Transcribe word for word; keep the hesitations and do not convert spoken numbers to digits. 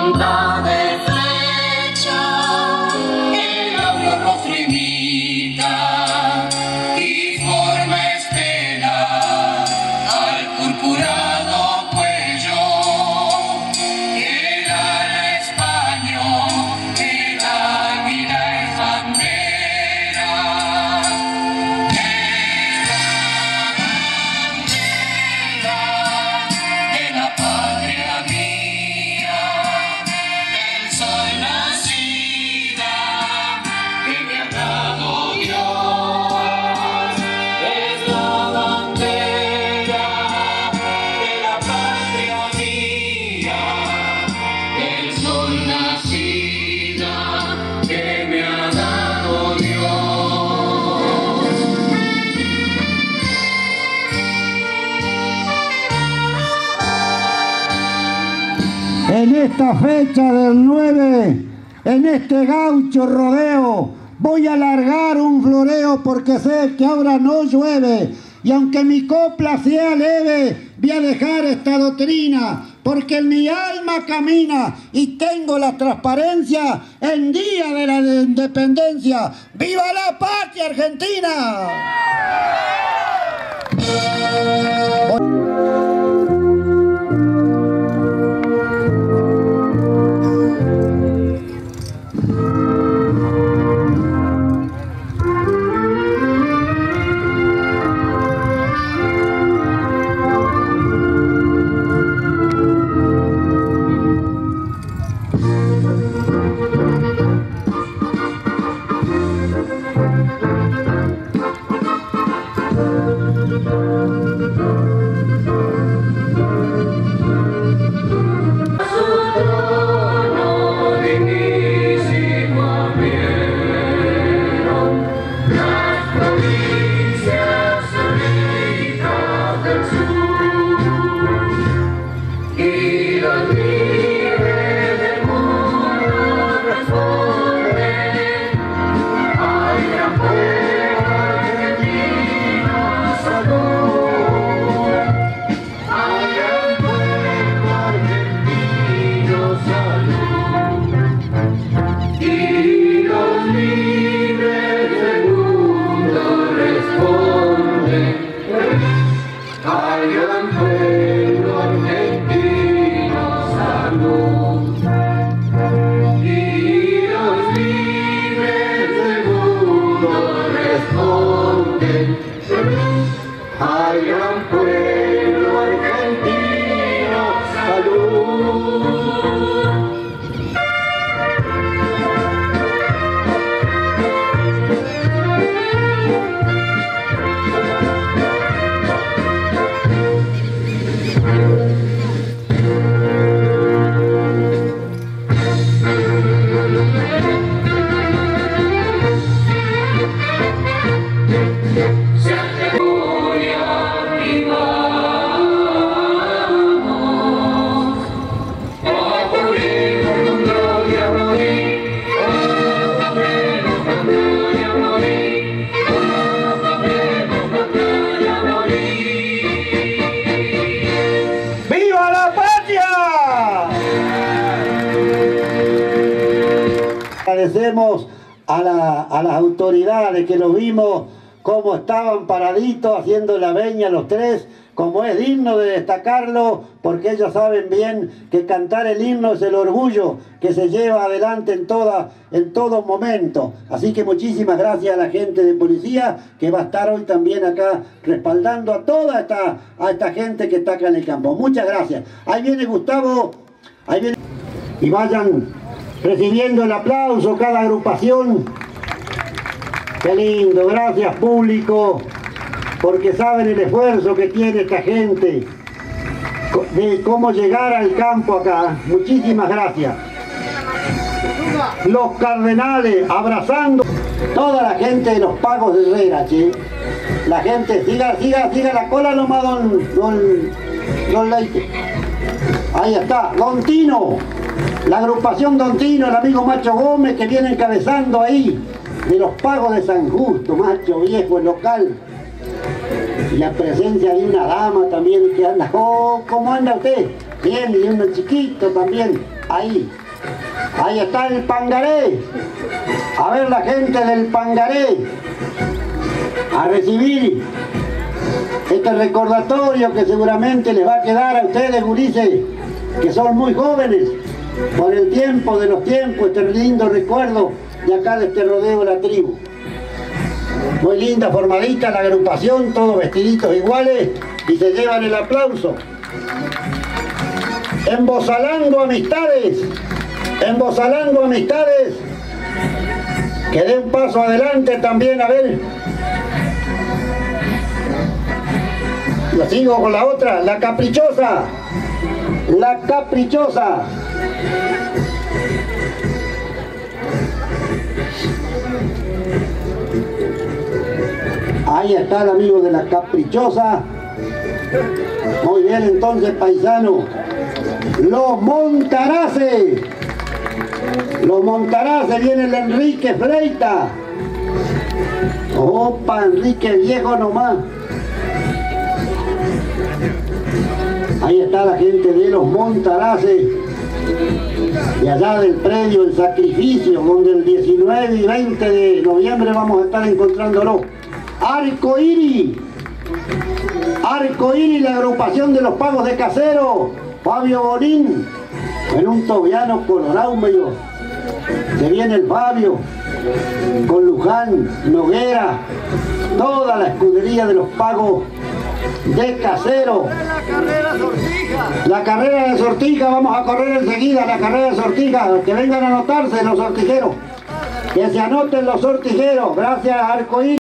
punta de flecha, el labio rostro imita y forma estela al purpurado cuello, el ala español, el águila es bandera, es la bandera de la patria mía, del sol nacida que me ha dado Dios, es la bandera de la patria mía, del sol nacida que me ha dado Dios. En esta fecha del nueve, en este gaucho rodeo, voy a largar un floreo porque sé que ahora no llueve. Y aunque mi copla sea leve, voy a dejar esta doctrina, porque en mi alma camina y tengo la transparencia en día de la independencia. ¡Viva la patria argentina! Al gran pueblo argentino, salud. Agradecemos a, la, a las autoridades que los vimos cómo estaban paraditos haciendo la veña los tres, como es digno de destacarlo, porque ellos saben bien que cantar el himno es el orgullo que se lleva adelante en, toda, en todo momento. Así que muchísimas gracias a la gente de policía que va a estar hoy también acá respaldando a toda esta, a esta gente que está acá en el campo. Muchas gracias. Ahí viene Gustavo, ahí viene, y vayan recibiendo el aplauso cada agrupación. Qué lindo, gracias público, porque saben el esfuerzo que tiene esta gente de cómo llegar al campo acá. Muchísimas gracias. Los cardenales abrazando toda la gente de los Pagos de Herrera, che. La gente, siga, siga, siga la cola nomás, don, don, don Leite. Ahí está, Don Tino. La agrupación Don Tino, el amigo Macho Gómez, que viene encabezando ahí, de los Pagos de San Justo, Macho viejo, el local. Y la presencia de una dama también que anda. Oh, ¿cómo anda usted? Bien, y uno chiquito también, ahí. Ahí está el Pangaré. A ver la gente del Pangaré. A recibir este recordatorio que seguramente les va a quedar a ustedes, gurises, que son muy jóvenes, por el tiempo de los tiempos, este lindo recuerdo de acá de este rodeo de la tribu. Muy linda, formadita la agrupación, todos vestiditos iguales y se llevan el aplauso. Embozalando amistades, embozalando amistades, que dé un paso adelante también, a ver. La sigo con la otra, la caprichosa, la caprichosa. Ahí está el amigo de la caprichosa. Muy bien, entonces, paisano. Los Montaraces. Los Montaraces, viene el Enrique Fleita. Opa, Enrique viejo nomás. Ahí está la gente de los Montaraces. De allá del predio El Sacrificio, donde el diecinueve y veinte de noviembre vamos a estar encontrándolo. Arcoíris. Arcoíris, la agrupación de los pagos de Casero. Fabio Bonín, en un tobiano colorado medio. Se viene el Fabio, con Luján, Noguera, toda la escudería de los pagos de Casero. La carrera Sortija. La carrera de Sortija, vamos a correr enseguida, la carrera de Sortija. Que vengan a anotarse los sortijeros. Que se anoten los sortijeros. Gracias, Arcoíris.